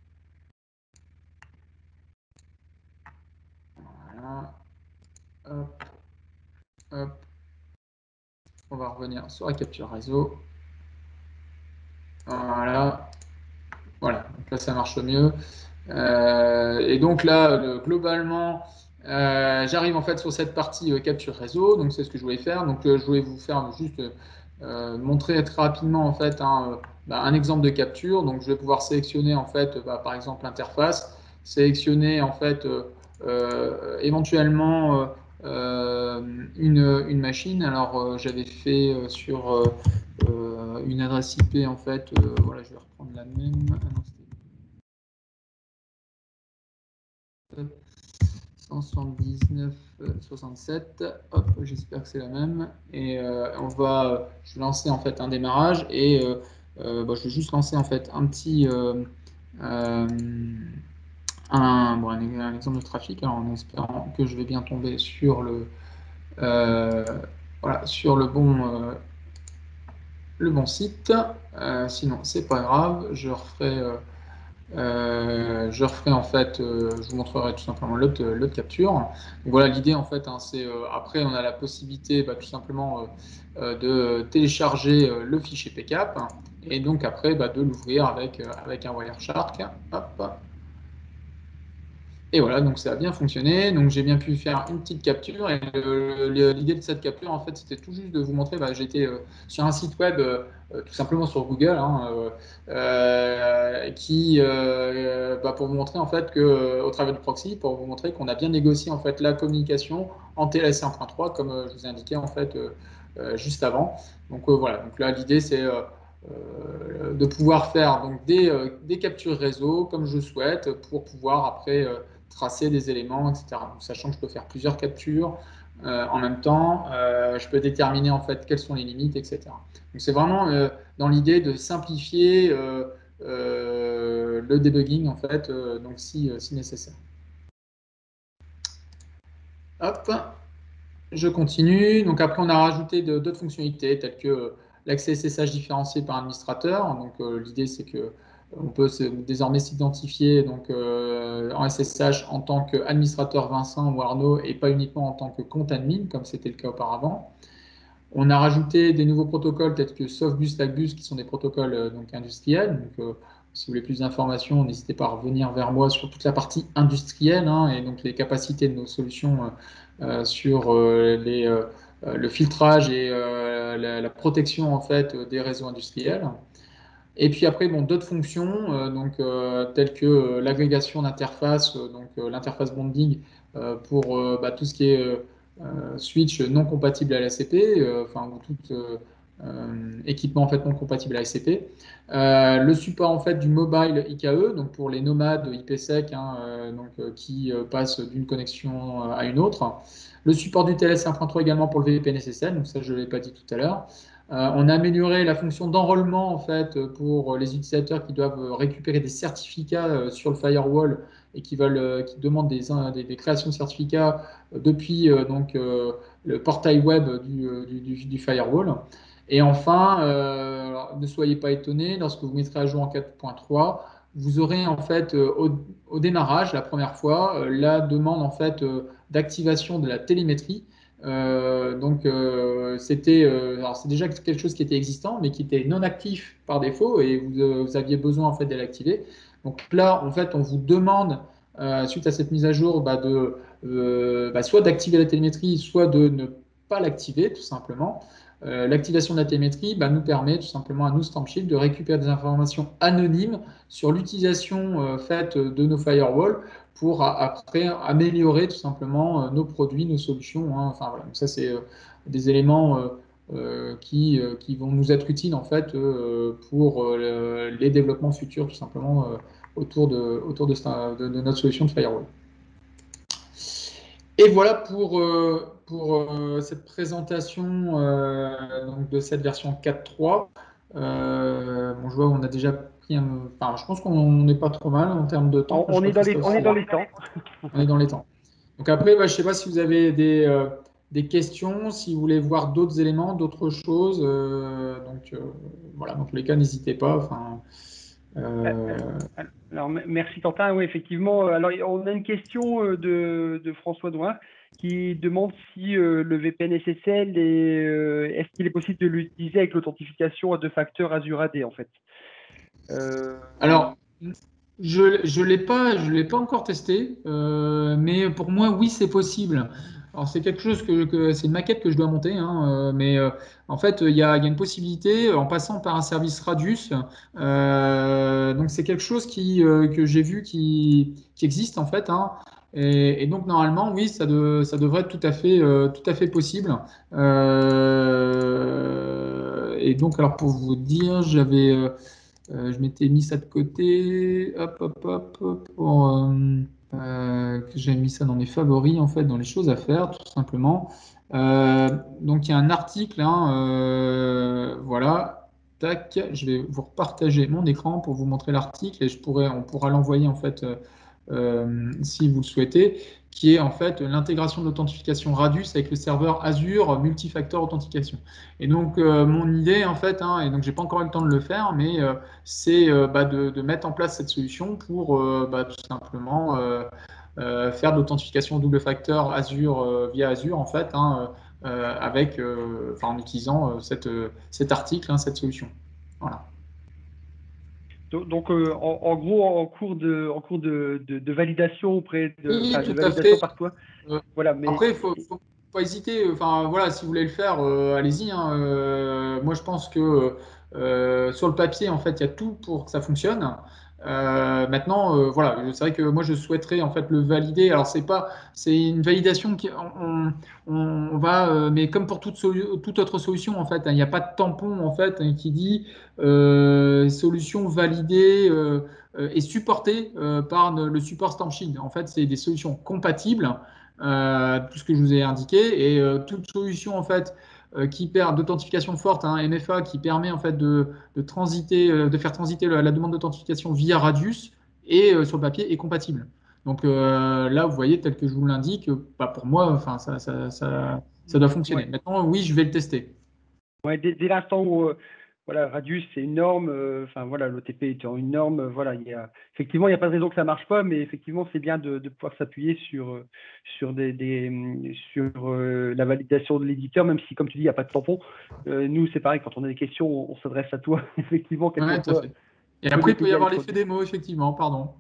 Voilà. Hop, hop. On va revenir sur la capture réseau. Voilà. Voilà, donc là ça marche mieux. Et donc là, globalement, j'arrive en fait sur cette partie capture réseau. Donc c'est ce que je voulais faire. Donc je voulais vous faire juste montrer très rapidement en fait un exemple de capture. Donc je vais pouvoir sélectionner en fait par exemple l'interface, sélectionner en fait éventuellement une machine. Alors j'avais fait sur une adresse IP en fait. Voilà, je vais reprendre la même. Ah non, 179, 67. Hop, j'espère que c'est la même. Et je vais lancer en fait un démarrage et je vais juste lancer en fait un petit, euh, un exemple de trafic, alors, en espérant que je vais bien tomber sur euh, sur le bon site. Sinon, c'est pas grave, je referai en fait, je vous montrerai tout simplement l'autre capture. Donc voilà, l'idée en fait, c'est après on a la possibilité tout simplement de télécharger le fichier PCAP et donc après de l'ouvrir avec un Wireshark. Hop. Et voilà, donc ça a bien fonctionné. Donc j'ai bien pu faire une petite capture. Et l'idée de cette capture, en fait, c'était tout juste de vous montrer. J'étais sur un site web, tout simplement sur Google, pour vous montrer en fait que, au travers du proxy, pour vous montrer qu'on a bien négocié en fait la communication en TLS 1.3, comme je vous ai indiqué en fait juste avant. Donc voilà. Donc là, l'idée c'est de pouvoir faire donc des captures réseau comme je souhaite pour pouvoir après tracer des éléments, etc. Donc, sachant que je peux faire plusieurs captures en même temps, je peux déterminer en fait quelles sont les limites, etc. Donc c'est vraiment dans l'idée de simplifier le debugging en fait, donc si nécessaire. Hop, je continue. Donc après on a rajouté d'autres fonctionnalités telles que l'accès SSH différencié par administrateur. Donc l'idée c'est que on peut désormais s'identifier donc en SSH en tant qu'administrateur Vincent ou Arnaud et pas uniquement en tant que compte admin comme c'était le cas auparavant. On a rajouté des nouveaux protocoles tels que Softbus, Lagbus qui sont des protocoles donc industriels. Donc si vous voulez plus d'informations, n'hésitez pas à revenir vers moi sur toute la partie industrielle et donc les capacités de nos solutions sur le filtrage et la protection en fait des réseaux industriels. Et puis après, d'autres fonctions telles que l'agrégation d'interfaces, l'interface bonding pour tout ce qui est switch non compatible à l'ACP, ou toute équipement en fait non compatible à SCP. Le support en fait du mobile IKE, donc pour les nomades IPsec qui passent d'une connexion à une autre. Le support du TLS 5.3 également pour le VPN SSL, donc ça je ne l'ai pas dit tout à l'heure. On a amélioré la fonction d'enrôlement en fait pour les utilisateurs qui doivent récupérer des certificats sur le firewall et qui demandent des créations de certificats depuis le portail web du firewall. Et enfin, ne soyez pas étonnés, lorsque vous mettrez à jour en 4.3, vous aurez en fait au démarrage, la première fois, la demande en fait d'activation de la télémétrie. Alors c'est déjà quelque chose qui était existant, mais qui était non actif par défaut, et vous aviez besoin en fait de l'activer. Donc là, en fait, on vous demande suite à cette mise à jour soit d'activer la télémétrie, soit de ne pas l'activer tout simplement. L'activation de la télémétrie nous permet tout simplement à nous, StampShield, de récupérer des informations anonymes sur l'utilisation faite de nos firewalls pour après améliorer tout simplement nos produits, nos solutions. Enfin, voilà. Donc ça, c'est des éléments qui vont nous être utiles en fait pour les développements futurs tout simplement autour de notre solution de firewall. Et voilà pour cette présentation donc de cette version 4.3. Je vois on a déjà pris enfin, je pense qu'on n'est pas trop mal en termes de temps. On est dans les temps. On est dans les temps. Donc après, je ne sais pas si vous avez des questions, si vous voulez voir d'autres éléments, d'autres choses. Voilà, dans tous les cas, n'hésitez pas. Enfin, Alors, merci Quentin. Oui, effectivement. Alors, on a une question de François Douin qui demande si le VPN SSL est-ce qu'il est possible de l'utiliser avec l'authentification à deux facteurs Azure AD en fait. Alors, je l'ai pas encore testé, mais pour moi, oui, c'est possible. Alors, c'est quelque chose c'est une maquette que je dois monter, en fait, il y a une possibilité en passant par un service Radius. Donc, c'est quelque chose que j'ai vu qui existe en fait, hein. Et donc, normalement, oui, ça devrait être tout à fait possible. Et donc, alors, pour vous dire, je m'étais mis ça de côté, hop, hop, hop, hop, que j'ai mis ça dans mes favoris, en fait, dans les choses à faire, tout simplement. Donc, il y a un article, hein, voilà, tac, je vais vous repartager mon écran pour vous montrer l'article et on pourra l'envoyer, en fait, si vous le souhaitez, qui est en fait l'intégration de l'authentification Radius avec le serveur Azure Multifactor Authentication. Et donc, mon idée, en fait, hein, et donc j'ai pas encore eu le temps de le faire, mais c'est de mettre en place cette solution pour tout simplement faire de l'authentification double facteur Azure via Azure, en fait, hein, en utilisant cet article, hein, cette solution. Voilà. Donc, en gros, en cours de validation Oui, de tout à validation fait. par toi. Euh, Voilà, mais Après, faut pas hésiter. Enfin, voilà, si vous voulez le faire, allez-y, hein. Moi, je pense que sur le papier, en fait, il y a tout pour que ça fonctionne. Maintenant, voilà, c'est vrai que moi, je souhaiterais en fait le valider. Alors, c'est une validation on va, mais comme pour toute autre solution, en fait, hein, il n'y a pas de tampon en fait hein, qui dit solution validée et supportée par le support StampShield. En fait, c'est des solutions compatibles tout ce que je vous ai indiqué, et toute solution en fait qui perd d'authentification forte, hein, MFA, qui permet en fait de faire transiter la demande d'authentification via Radius et sur le papier est compatible. Donc là, vous voyez, tel que je vous l'indique, pour moi, enfin, ça doit fonctionner. ouais. Maintenant, oui, je vais le tester. Ouais, dès l'instant où voilà, Radius, c'est une norme, enfin voilà, l'OTP étant une norme, voilà, effectivement, il n'y a pas de raison que ça ne marche pas, mais effectivement, c'est bien de pouvoir s'appuyer sur la validation de l'éditeur, même si, comme tu dis, il n'y a pas de tampon. Nous, c'est pareil, quand on a des questions, on s'adresse à toi, effectivement, Ouais, tout à quelquefois, fait. Et on peut après, nous il peut y payer avoir avec l'effet démo, effectivement, pardon.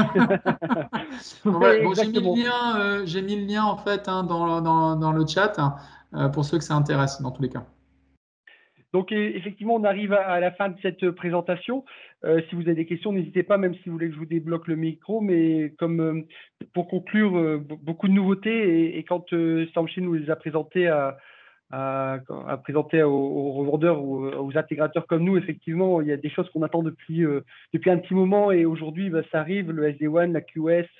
Bon, Oui, voilà. Bon, exactement. j'ai mis le lien en fait hein, dans le chat hein, pour ceux que ça intéresse dans tous les cas. Donc, effectivement, on arrive à la fin de cette présentation. Si vous avez des questions, n'hésitez pas, même si vous voulez que je vous débloque le micro. Mais comme pour conclure, beaucoup de nouveautés. Et quand StampShield nous les a présentées à présenter aux revendeurs ou aux intégrateurs comme nous. Effectivement, il y a des choses qu'on attend depuis un petit moment et aujourd'hui, bah, ça arrive, le SD-WAN, la QS,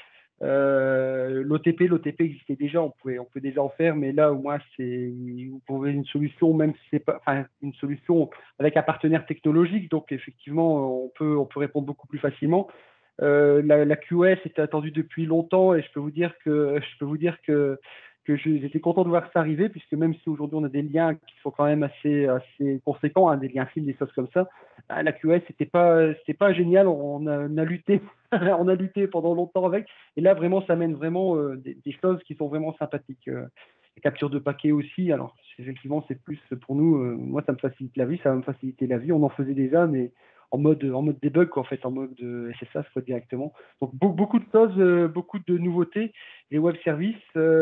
l'OTP existait déjà, on peut déjà en faire, mais là, au moins, vous pouvez une solution, même si c'est pas, enfin, une solution avec un partenaire technologique, donc effectivement, on peut répondre beaucoup plus facilement. La QS était attendue depuis longtemps et je peux vous dire que j'étais content de voir ça arriver, puisque même si aujourd'hui on a des liens qui sont quand même assez conséquents, hein, des liens fils, des choses comme ça, la QS, c'était pas génial. On a lutté, on a lutté pendant longtemps avec. Et là, vraiment, ça mène vraiment des choses qui sont vraiment sympathiques. La capture de paquets aussi. Alors, effectivement, c'est plus pour nous. Moi, ça me facilite la vie, ça va me faciliter la vie. On en faisait déjà, mais en mode debug, quoi, en fait, en mode SSH, quoi, directement. Donc, beaucoup de choses, beaucoup de nouveautés. Les web services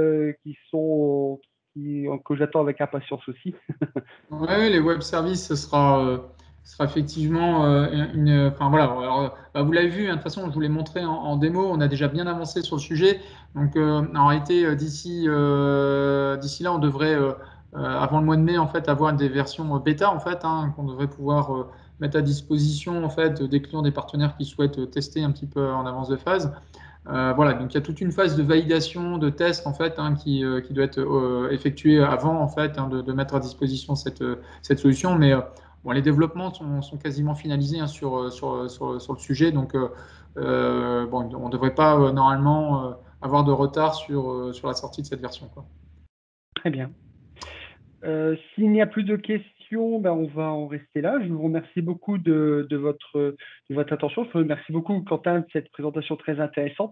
que j'attends avec impatience aussi. Ouais, les web services, ce sera effectivement enfin voilà. Alors, bah, vous l'avez vu, hein, de toute façon, je vous l'ai montré en démo. On a déjà bien avancé sur le sujet. Donc, en réalité, d'ici là, on devrait, avant le mois de mai, en fait, avoir des versions bêta, en fait, hein, qu'on devrait pouvoir mettre à disposition, en fait, des clients, des partenaires qui souhaitent tester un petit peu en avance de phase. Voilà, donc il y a toute une phase de validation, de test en fait, hein, qui doit être effectuée avant en fait, hein, de mettre à disposition cette solution. Mais bon, les développements sont quasiment finalisés, hein, sur le sujet, donc bon, on ne devrait pas normalement avoir de retard sur la sortie de cette version, quoi. Très bien. S'il n'y a plus de questions, ben on va en rester là. Je vous remercie beaucoup de votre attention. Je vous remercie beaucoup, Quentin, de cette présentation très intéressante.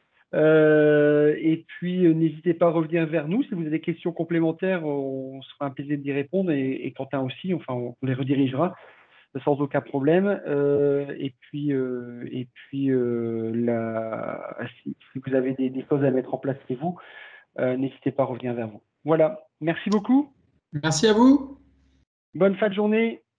Et puis, n'hésitez pas à revenir vers nous. Si vous avez des questions complémentaires, on sera un plaisir d'y répondre et Quentin aussi. Enfin, on les redirigera sans aucun problème. Si vous avez des choses à mettre en place chez vous, n'hésitez pas à revenir vers vous. Voilà. Merci beaucoup. Merci à vous. Bonne fin de journée.